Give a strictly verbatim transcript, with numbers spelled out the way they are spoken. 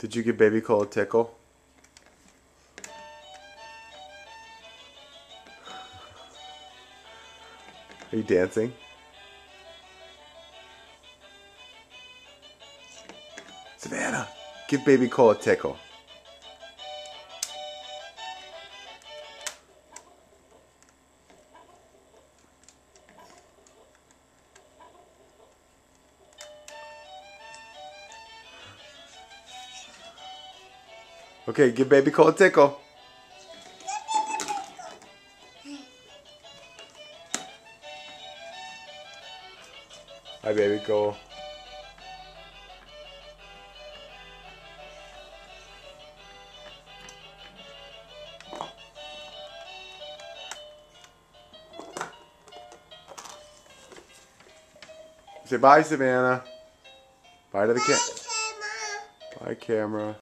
Did you give baby Cole a tickle? Are you dancing? Savannah, give baby Cole a tickle. Okay, give baby Cole a tickle. Hi, baby Cole. Say bye, Savannah. Bye to the camera. Bye, camera.